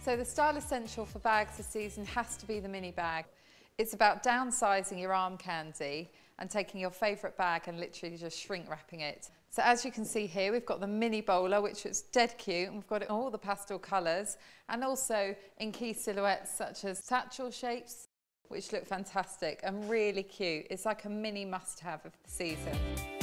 So the style essential for bags this season has to be the mini bag. It's about downsizing your arm candy and taking your favourite bag and literally just shrink wrapping it. So as you can see here, we've got the mini bowler, which is dead cute, and we've got it in all the pastel colours, and also in key silhouettes such as satchel shapes, which look fantastic and really cute. It's like a mini must-have of the season.